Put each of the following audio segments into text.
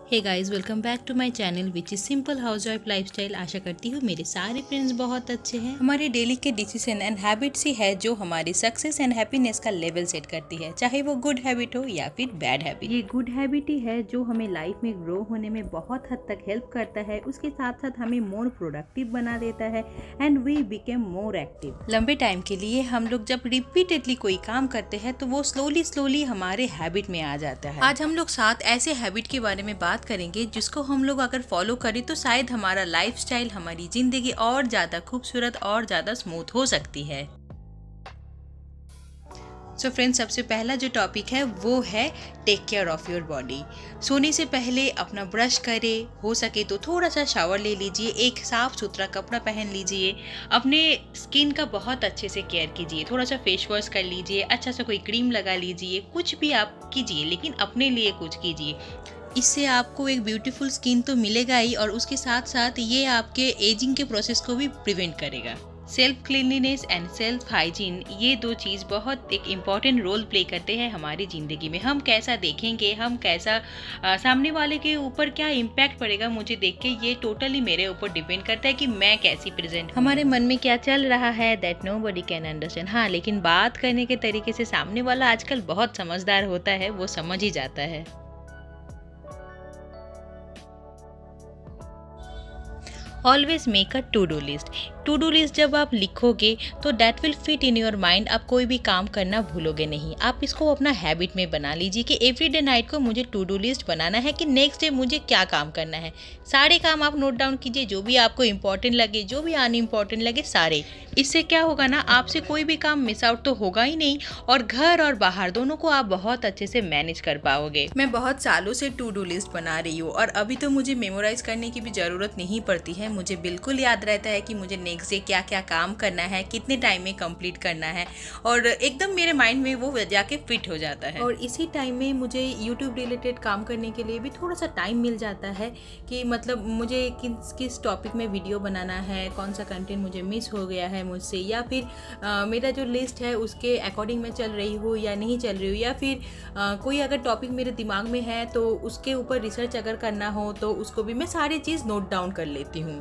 Hey guys, welcome back to my channel which is simple housewife lifestyle. आशा करती हूँ मेरे सारे फ्रेंड्स बहुत अच्छे हैं। हमारे डेली के डिसीजन एंड हैबिट्स ही है जो हमारी सक्सेस एंड हैप्पीनेस का लेवल सेट करती है, चाहे वो गुड हैबिट हो या फिर बैड हैबिट। ये गुड हैबिट ही है जो हमें लाइफ में ग्रो होने में बहुत हद तक हेल्प करता है, उसके साथ साथ हमें मोर प्रोडक्टिव बना देता है and we became more active. लंबे टाइम के लिए हम लोग जब रिपीटेडली कोई काम करते हैं तो वो स्लोली हमारे हैबिट में आ जाता है। आज हम लोग साथ ऐसे हैबिट के बारे में बात करेंगे जिसको हम लोग अगर फॉलो करें तो शायद हमारा लाइफस्टाइल, हमारी जिंदगी और ज्यादा खूबसूरत और ज्यादा स्मूथ हो सकती है। सो फ्रेंड्स, सबसे पहला जो टॉपिक है वो है take care of your body. सोने से पहले अपना ब्रश करें, हो सके तो थोड़ा सा शावर ले लीजिए, एक साफ सुथरा कपड़ा पहन लीजिए, अपने स्किन का बहुत अच्छे से केयर कीजिए, थोड़ा सा फेस वॉश कर लीजिए, अच्छा सा कोई क्रीम लगा लीजिए, कुछ भी आप कीजिए लेकिन अपने लिए कुछ कीजिए। इससे आपको एक ब्यूटीफुल स्किन तो मिलेगा ही और उसके साथ साथ ये आपके एजिंग के प्रोसेस को भी प्रिवेंट करेगा। Self cleanliness and self hygiene, ये दो चीज़ बहुत एक इम्पॉर्टेंट रोल प्ले करते हैं हमारी ज़िंदगी में। हम कैसा देखेंगे, हम कैसा सामने वाले के ऊपर क्या इम्पैक्ट पड़ेगा मुझे देख के, ये टोटली मेरे ऊपर डिपेंड करता है कि मैं कैसी प्रेजेंट। हमारे मन में क्या चल रहा है दैट नोबडी कैन अंडरस्टैंड। हाँ, लेकिन बात करने के तरीके से सामने वाला आजकल बहुत समझदार होता है, वो समझ ही जाता है। Always make a to do list. To do list जब आप लिखोगे तो that will fit in your mind. आप कोई भी काम करना भूलोगे नहीं। आप इसको अपना हैबिट में बना लीजिए कि एवरीडे नाइट को मुझे टू डू लिस्ट बनाना है कि नेक्स्ट डे मुझे क्या काम करना है। सारे काम आप नोट डाउन कीजिए, जो भी आपको इम्पोर्टेंट लगे, जो भी अनइम्पोर्टेंट लगे, सारे। इससे क्या होगा ना, आपसे कोई भी काम मिस आउट तो होगा ही नहीं और घर और बाहर दोनों को आप बहुत अच्छे से मैनेज कर पाओगे। मैं बहुत सालों से टू डू लिस्ट बना रही हूँ और अभी तो मुझे मेमोराइज करने की भी ज़रूरत नहीं पड़ती है। मुझे बिल्कुल याद रहता है कि मुझे नेक्स्ट डे क्या क्या काम करना है, कितने टाइम में कंप्लीट करना है और एकदम मेरे माइंड में वो जाके फिट हो जाता है। और इसी टाइम में मुझे यूट्यूब रिलेटेड काम करने के लिए भी थोड़ा सा टाइम मिल जाता है कि मतलब मुझे किस टॉपिक में वीडियो बनाना है, कौन सा कंटेंट मुझे मिस हो गया है मुझसे, या फिर मेरा जो लिस्ट है उसके अकॉर्डिंग मैं चल रही हूँ या नहीं चल रही हूँ, या फिर कोई अगर टॉपिक मेरे दिमाग में है तो उसके ऊपर रिसर्च अगर करना हो तो उसको भी मैं सारी चीज़ नोट डाउन कर लेती हूँ।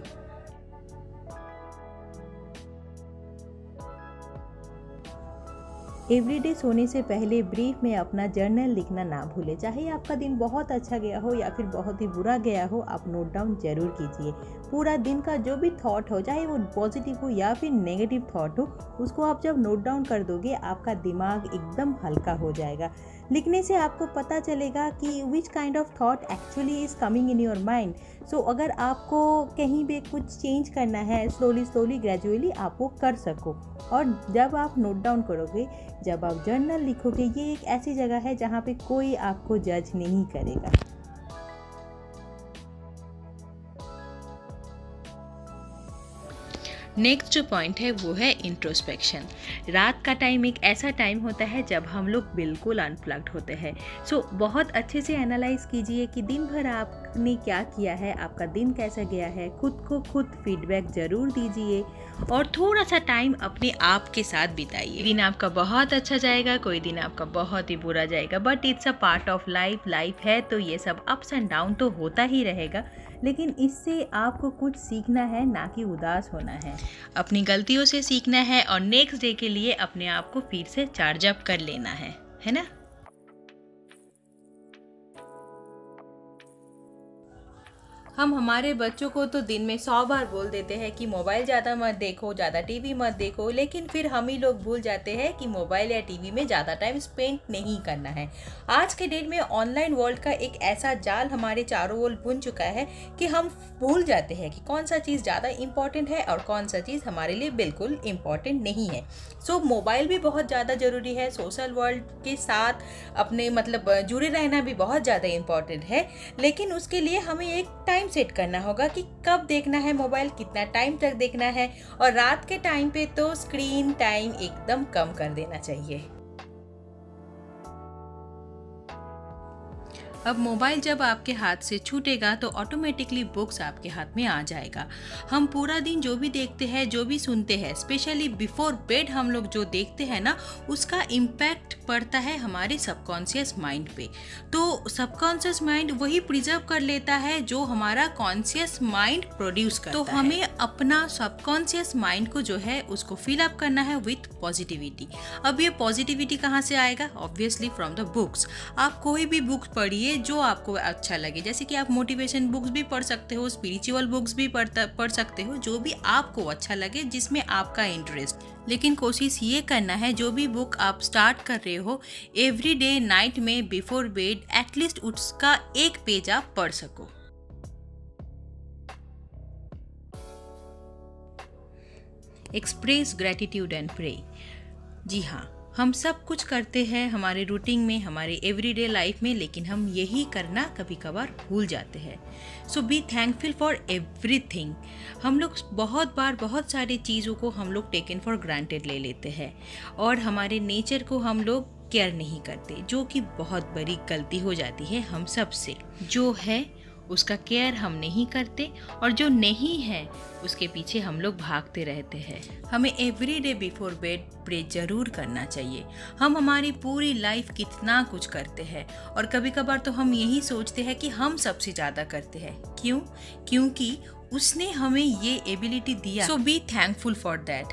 एवरीडे सोने से पहले ब्रीफ में अपना जर्नल लिखना ना भूलें। चाहे आपका दिन बहुत अच्छा गया हो या फिर बहुत ही बुरा गया हो, आप नोट डाउन जरूर कीजिए। पूरा दिन का जो भी थॉट हो, चाहे वो पॉजिटिव हो या फिर नेगेटिव थॉट हो, उसको आप जब नोट डाउन कर दोगे आपका दिमाग एकदम हल्का हो जाएगा। लिखने से आपको पता चलेगा कि which kind of thought actually is coming in your mind. So अगर आपको कहीं भी कुछ चेंज करना है, स्लोली ग्रेजुअली आप वो कर सको। और जब आप नोट डाउन करोगे, जब आप जर्नल लिखोगे, ये एक ऐसी जगह है जहाँ पे कोई आपको जज नहीं करेगा। नेक्स्ट जो पॉइंट है वो है इंट्रोस्पेक्शन। रात का टाइम एक ऐसा टाइम होता है जब हम लोग बिल्कुल अनप्लग्ड होते हैं। सो बहुत अच्छे से एनालाइज कीजिए कि दिन भर आपने क्या किया है, आपका दिन कैसा गया है। खुद को खुद फीडबैक जरूर दीजिए और थोड़ा सा टाइम अपने आप के साथ बिताइए। दिन आपका बहुत अच्छा जाएगा, कोई दिन आपका बहुत ही बुरा जाएगा, but it's a part of life. Life है तो ये सब अप्स एंड डाउन तो होता ही रहेगा, लेकिन इससे आपको कुछ सीखना है, ना कि उदास होना है। अपनी गलतियों से सीखना है और नेक्स्ट डे के लिए अपने आप को फिर से चार्ज अप कर लेना है ना। हम हमारे बच्चों को तो दिन में 100 बार बोल देते हैं कि मोबाइल ज़्यादा मत देखो, ज़्यादा टीवी मत देखो, लेकिन फिर हम ही लोग भूल जाते हैं कि मोबाइल या टीवी में ज़्यादा टाइम स्पेंड नहीं करना है। आज के डेट में ऑनलाइन वर्ल्ड का एक ऐसा जाल हमारे चारों ओर बुन चुका है कि हम भूल जाते हैं कि कौन सा चीज़ ज़्यादा इम्पॉर्टेंट है और कौन सा चीज़ हमारे लिए बिल्कुल इम्पॉर्टेंट नहीं है। सो मोबाइल भी बहुत ज़्यादा ज़रूरी है, सोशल वर्ल्ड के साथ अपने मतलब जुड़े रहना भी बहुत ज़्यादा इम्पॉर्टेंट है, लेकिन उसके लिए हमें एक टाइम सेट करना होगा कि कब देखना है मोबाइल, कितना टाइम तक देखना है। और रात के टाइम पे तो स्क्रीन टाइम एकदम कम कर देना चाहिए। अब मोबाइल जब आपके हाथ से छूटेगा तो ऑटोमेटिकली बुक्स आपके हाथ में आ जाएगा। हम पूरा दिन जो भी देखते हैं, जो भी सुनते हैं, स्पेशली बिफोर बेड हम लोग जो देखते हैं ना, उसका इम्पैक्ट पड़ता है हमारे सबकॉन्शियस माइंड पे। तो सबकॉन्शियस माइंड वही प्रिजर्व कर लेता है जो हमारा कॉन्शियस माइंड प्रोड्यूस करता है। तो हमें अपना सबकॉन्शियस माइंड को जो है उसको फिल अप करना है विथ पॉजिटिविटी। अब ये पॉजिटिविटी कहाँ से आएगा? Obviously from the books. आप कोई भी बुक पढ़िए जो आपको अच्छा लगे, जैसे कि आप मोटिवेशन बुक्स भी पढ़ सकते हो, स्पिरिचुअल बुक्स भी पढ़ सकते हो, जो भी आपको अच्छा लगे, जिसमें आपका इंटरेस्ट। लेकिन कोशिश ये करना है जो भी बुक आप स्टार्ट कर रहे हो, एवरी डे नाइट में बिफोर बेड एटलीस्ट उसका एक पेज आप पढ़ सको। Express gratitude and pray. जी हाँ, हम सब कुछ करते हैं हमारे रूटीन में, हमारे एवरीडे लाइफ में, लेकिन हम यही करना कभी कभार भूल जाते हैं। So be thankful for everything. हम लोग बहुत बार बहुत सारी चीज़ों को हम लोग टेकन फॉर ग्रांटेड ले लेते हैं और हमारे नेचर को हम लोग केयर नहीं करते, जो कि बहुत बड़ी गलती हो जाती है हम सब से। जो है उसका केयर हम नहीं करते और जो नहीं है उसके पीछे हम लोग भागते रहते हैं। हमें every day before bed pray जरूर करना चाहिए। हम हमारी पूरी लाइफ कितना कुछ करते हैं और कभी कभार तो हम यही सोचते हैं कि हम सबसे ज़्यादा करते हैं। क्यों? क्योंकि उसने हमें ये एबिलिटी दिया। So be thankful for that.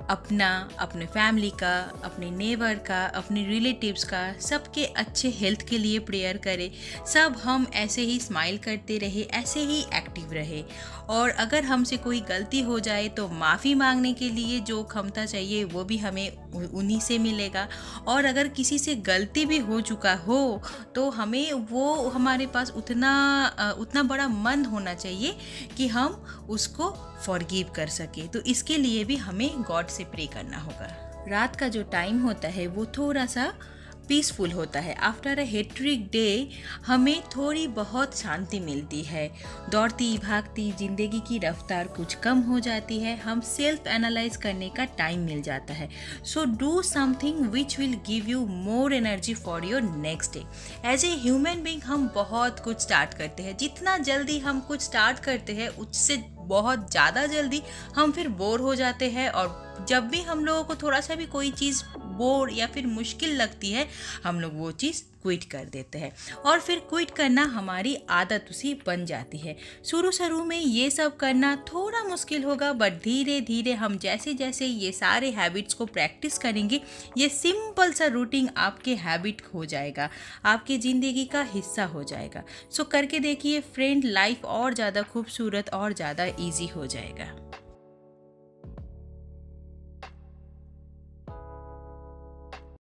अपने फैमिली का, अपने नेबर का, अपने रिलेटिव्स का, सबके अच्छे हेल्थ के लिए प्रेयर करें। सब हम ऐसे ही स्माइल करते रहे, ऐसे ही एक्टिव रहे। और अगर हमसे कोई गलती हो जाए तो माफ़ी मांगने के लिए जो क्षमता चाहिए वो भी हमें उन्हीं से मिलेगा। और अगर किसी से गलती भी हो चुका हो तो हमें वो हमारे पास उतना बड़ा मन होना चाहिए कि हम उसको फॉरगिव कर सके। तो इसके लिए भी हमें गॉड से प्रे करना होगा। रात का जो टाइम होता है वो थोड़ा सा पीसफुल होता है। आफ्टर अ हेक्टिक डे हमें थोड़ी बहुत शांति मिलती है। दौड़ती भागती जिंदगी की रफ्तार कुछ कम हो जाती है। हम सेल्फ एनालाइज करने का टाइम मिल जाता है। So do something which will give you more energy for your next day. As a human being हम बहुत कुछ स्टार्ट करते हैं। जितना जल्दी हम कुछ स्टार्ट करते हैं उससे बहुत ज़्यादा जल्दी हम फिर बोर हो जाते हैं। और जब भी हम लोगों को थोड़ा सा भी कोई चीज़ बोर या फिर मुश्किल लगती है, हम लोग वो चीज़ क्विट कर देते हैं और फिर क्विट करना हमारी आदत उसी बन जाती है। शुरू में ये सब करना थोड़ा मुश्किल होगा, बट धीरे धीरे हम जैसे जैसे ये सारे हैबिट्स को प्रैक्टिस करेंगे, ये सिंपल सा रूटीन आपके हैबिट हो जाएगा, आपके ज़िंदगी का हिस्सा हो जाएगा। सो करके देखिए फ्रेंड, लाइफ और ज़्यादा खूबसूरत और ज़्यादा ईजी हो जाएगा।